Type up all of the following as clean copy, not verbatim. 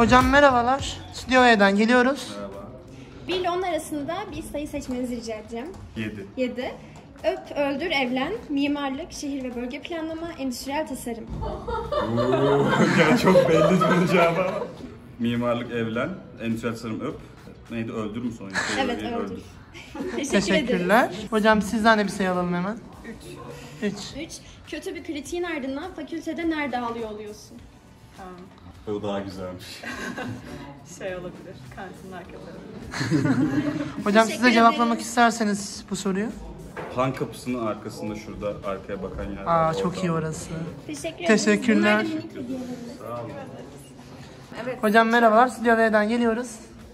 Hocam merhabalar. Stüdyo E'den geliyoruz. Merhaba. 1 ile 10 arasında bir sayı seçmenizi rica edeceğim. 7. 7. Öp, öldür, evlen, mimarlık, şehir ve bölge planlama, endüstriyel tasarım. Ya çok belli bunun cevabı. Mimarlık, evlen, endüstriyel tasarım, öp. Neydi, öldür mü son? Evet, öldür. Teşekkürler. Hocam sizden de bir sayı alalım hemen. 3. 3. Kötü bir kritiğin ardından fakültede nerede ağlıyor oluyorsun? O daha güzelmiş. Olabilir, kantinin arkalarında. Hocam siz de Teşekkür cevaplamak ederim. isterseniz bu soruyu. Han kapısının arkasında şurada arkaya bakan yer. Aa çok iyi orası. Teşekkür Teşekkürler. Bunlar da minik hediyelerimiz. Evet. Hocam merhabalar. Stüdyo E'den geliyoruz.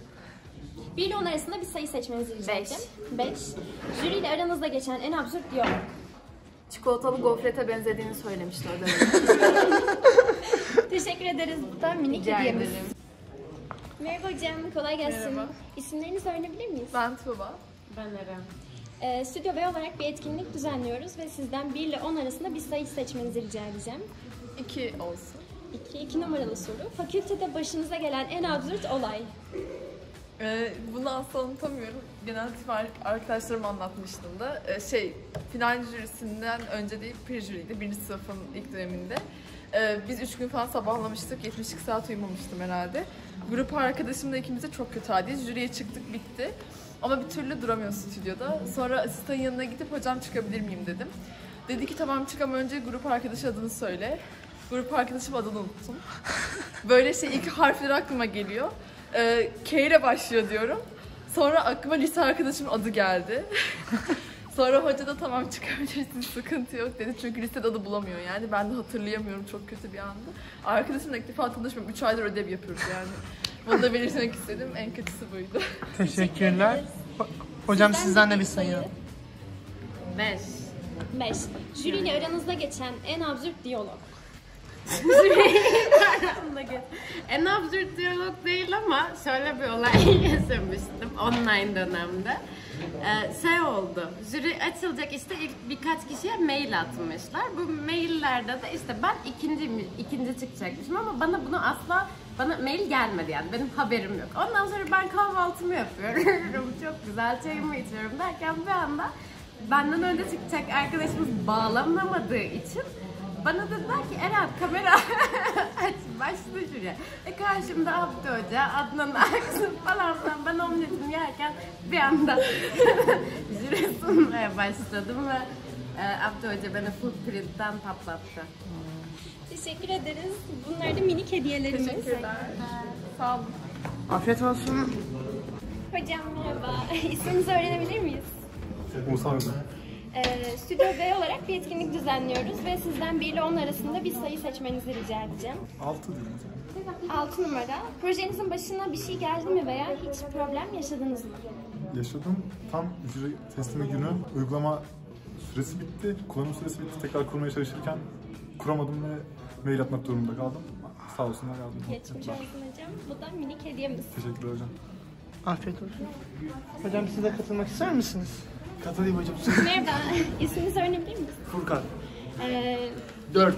1 ile 10 arasında bir sayı seçmenizi rica edeceğim. 5. Jüriyle aranızda geçen en absürt diyalog. Çikolatalı gofrete benzediğini söylemişti o dönem. Teşekkür ederiz. Bu da minik Rica hediyemiz. ederim. Merhaba hocam, kolay gelsin. Merhaba. İsimlerinizi öğrenebilir miyiz? Ben Tuğba. Ben Eren. Stüdyo B olarak bir etkinlik düzenliyoruz ve sizden 1 ile 10 arasında bir sayı seçmenizi rica edeceğim. 2 olsun. 2 numaralı soru. Fakültede başınıza gelen en absürt olay. Bunu asla unutamıyorum. Genel arkadaşlarım anlatmıştım da. Final jürisinden önce değil, pre-jüriydi. 1. sınıfın ilk döneminde. Biz 3 gün falan sabahlamıştık. 72 saat uyumamıştım herhalde. Grup arkadaşımla ikimiz de çok kötü haldeyiz. Jüriye çıktık, bitti. Ama bir türlü duramıyoruz stüdyoda. Sonra asistanın yanına gidip hocam çıkabilir miyim dedim. Dedi ki tamam çık ama önce grup arkadaşı adını söyle. Grup arkadaşım adını unuttum. Böyle ilk harfleri aklıma geliyor. K ile başlıyor diyorum. Sonra aklıma lise arkadaşımın adı geldi. Sonra hoca da tamam çıkabilirsin, sıkıntı yok dedi. Çünkü listede adı bulamıyor yani. Ben de hatırlayamıyorum, çok kötü bir andı. Arkadaşımla ilk defa tanışmıyorum. 3 aydır ödev yapıyoruz yani. Bunu da belirtmek istedim. En kötüsü buydu. Teşekkürler. Hocam sizden de bir sayı. 5. 5. Jüriyle aranızda geçen en absürt diyalog. En absürt diyalog değil ama şöyle bir olay yaşamıştım online dönemde. Oldu, jüri açılacak işte ilk birkaç kişiye mail atmışlar. Bu maillerde de işte ben ikinci çıkacakmışım ama bana mail gelmedi yani benim haberim yok. Ondan sonra ben kahvaltımı yapıyorum, çok güzel çayımı içiyorum derken bir anda benden önce çıkacak arkadaşımız bağlanamadığı için bana dediler ki Eren kamera aç başla şuraya. Karşımda Abdü Hoca, Adnan Aksu falan ben omletimi yerken bir anda jüri sunmaya başladım ve Abdü Hoca beni footprint'ten patlattı. Teşekkür ederiz. Bunlar da minik hediyelerimiz. Teşekkürler. Sağ olun. Afiyet olsun. Hocam merhaba. İsminizi öğrenebilir miyiz? Musa Stüdyo B olarak bir etkinlik düzenliyoruz ve sizden 1 ile 10 arasında bir sayı seçmenizi rica edeceğim. 6 diyeyim. 6 numara. Projenizin başına bir şey geldi mi veya hiç problem yaşadınız mı? Yaşadım. Tam jüri teslimi günü uygulama süresi bitti. Kullanım süresi bitti. Tekrar kurmaya çalışırken kuramadım ve mail atmak durumunda kaldım. Sağ olsunlar yardım Geçmiş ettiler. olsun hocam. Bu da minik hediyemiz. Teşekkürler hocam. Afiyet olsun. Hocam siz de katılmak ister misiniz? Katılayım hocam. Merhaba. İsminizi öğrenebilir miyiz? Furkan. 4.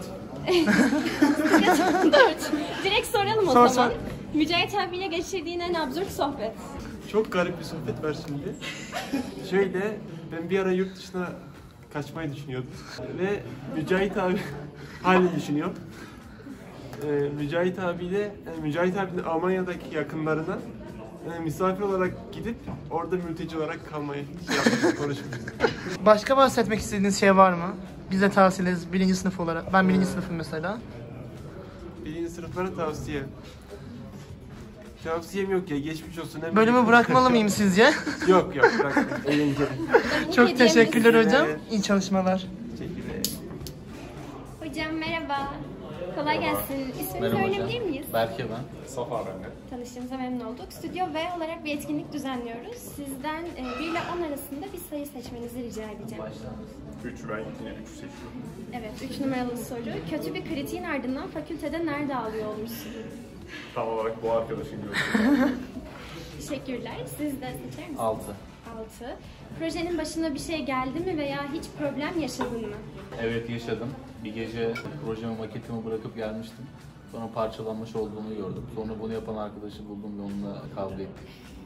4. Direkt soralım o Sor, zaman. sor. Mücahit abiyle geçirdiğin en absürt sohbet. Çok garip bir sohbet var şimdi. Şöyle, ben bir ara yurt dışına kaçmayı düşünüyordum. Ve Mücahit abi halini düşünüyorum. Mücahit abinin Almanya'daki yakınlarına misafir olarak gidip orada mülteci olarak kalmayı konuşmuştuk. Başka bahsetmek istediğiniz şey var mı? Bize tavsiyeniz 1. sınıf olarak. Ben 1. sınıfım mesela. Birinci sınıflara tavsiye. Tavsiyem yok ya, geçmiş olsun. Bölümü bırakmalı mıyım sizce? Yok bırakma. Eğlenceli. Çok teşekkürler hocam. İyi çalışmalar. Teşekkürler. Hocam merhaba. Kolay gelsin. İsminizi öğrenebilir miyiz? Berke ben. Safa ben de. Tanıştığımıza memnun olduk. Stüdyo V olarak bir etkinlik düzenliyoruz. Sizden 1 ile 10 arasında bir sayı seçmenizi rica edeceğim. 3, ben yine 3 seçiyorum. Evet, 3 numaralı soru. Kötü bir kritiğin ardından fakültede nerede ağlıyor olursun? Tam olarak bu arkadaşın gördüğü. Teşekkürler. Siz de seçer misiniz? 6. 6. Projenin başına bir şey geldi mi veya hiç problem yaşadın mı? Evet yaşadım. Bir gece projemi maketimi bırakıp gelmiştim. Sonra parçalanmış olduğunu gördüm. Sonra bunu yapan arkadaşı buldum ve onunla kavga ettim.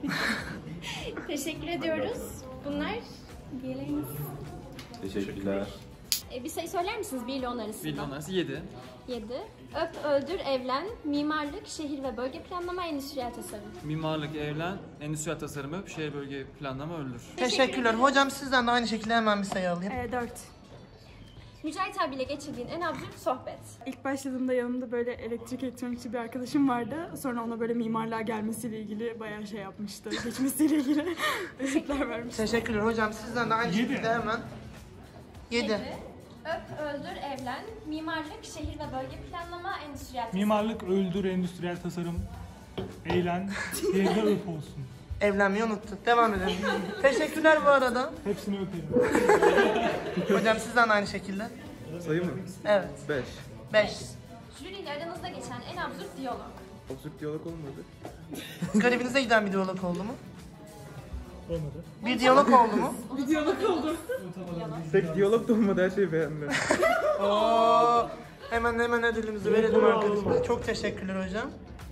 Teşekkür ediyoruz. Bunlar diyeleriniz. Teşekkürler. Bir sayı söyler misiniz 1 ile 10 arasında? 1 ile 10 arası 7. 7. Öp, öldür, evlen, mimarlık, şehir ve bölge planlama, endüstriyel tasarım. Mimarlık, evlen, endüstriyel tasarım öp, şehir bölge planlama öldür. Teşekkürler. Hocam sizden de aynı şekilde hemen bir sayı alayım. 4. Mücahit abiyle geçirdiğin en absürt sohbet. İlk başladığımda yanımda böyle elektrik elektronikçi bir arkadaşım vardı. Sonra ona böyle mimarlığa gelmesiyle ilgili bayağı şey yapmıştı. Geçmesiyle ilgili öğütler vermişti. Teşekkürler hocam. Sizden de aynı şekilde hemen. 7. Öp, öldür, evlen, mimarlık, şehir ve bölge planlama, endüstriyel tasarım. Mimarlık, öldür, endüstriyel tasarım, eğlen, şehirde öp olsun. Evlenmeyi unuttuk. Devam edelim. Teşekkürler bu arada. Hepsini öperim. Hocam sizden de aynı şekilde. Sayı mı? Evet. 5. 5. Jüriyle aranızda geçen en absürt diyalog. Absürt diyalog olmadı. Garibinize giden bir diyalog oldu mu? Olmadı. Bir diyalog oldu mu? Bir diyalog oldu. Pek diyalog da olmadı, her şeyi beğendim. Oo, hemen ödülümüzü verelim arkadaşlar. Çok teşekkürler hocam.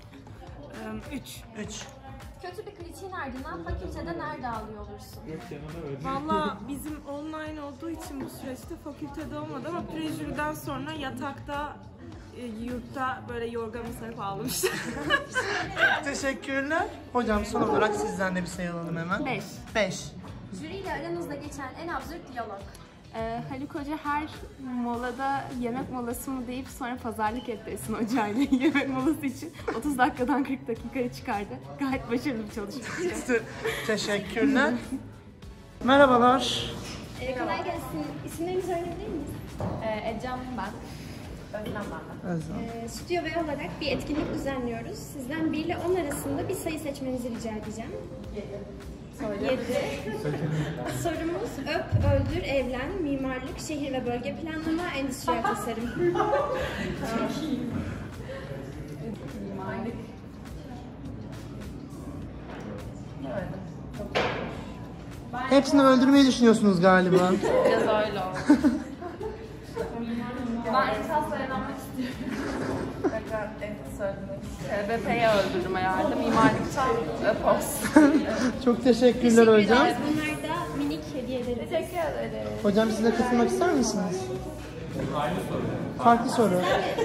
3. 3. Kötü bir kritiğin ardından fakültede nerede ağlıyor olursun? Valla bizim online olduğu için bu süreçte fakültede olmadı ama prejüriden sonra yatakta, yurtta böyle yorganı sarıp ağlamıştım. Teşekkürler. Hocam son olarak sizden de bir sayı alalım hemen. 5. 5. Jüriyle aranızda geçen en absürt diyalog. Haluk Hoca her molada yemek molası mı deyip sonra pazarlık etti Esin Hoca ile yemek molası için 30 dakikadan 40 dakikaya çıkardı. Gayet başarılı bir çalışma. Teşekkürler. Merhabalar. Kolay gelsin. İsimlerinizi öğrenebilir miyiz? Ecem ben. Özlem ben. Stüdyo ve olarak bir etkinlik düzenliyoruz. Sizden 1 ile 10 arasında bir sayı seçmenizi rica edeceğim. 7. Sorumuz öp, öldür, evlen, mimarlık, şehir ve bölge planlama, endüstriyel tasarım. Mimarlık. Hepsini öldürmeyi düşünüyorsunuz galiba. Biraz öyle oldu. Ben esasla inanmak istiyorum. Tekrar söylemek. BP'ye öldürdüm herhalde. Mimarlıktan öp olsun. Çok teşekkürler hocam. Bunlar da minik hediyelerimiz. Teşekkür ederim. Hocam siz de katılmak ister misiniz? Aynı soru. Farklı soru.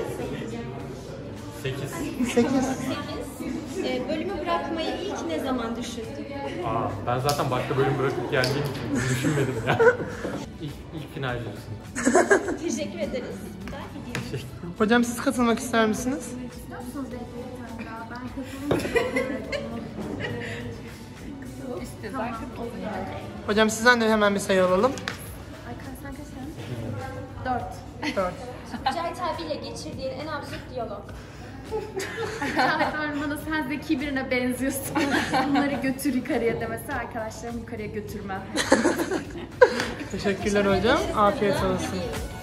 8. 8. Bölümü bırakmayı ilk ne zaman düşündün? Ben zaten başka bölüm bırakıp geldiğim için düşünmedim ya. İlk final jürisinde. Teşekkür ederiz. Hocam siz katılmak ister misiniz? Hocam sizden de hemen bir sayı alalım. Sen kaç tane? 4. Mücahit abiyle geçirdiğin en absürt diyalog. Çağatay bana sen zeki birine benziyorsun. Bunları götür yukarıya demesi arkadaşlarım yukarıya götürmem. Teşekkürler hocam. Afiyet olsun.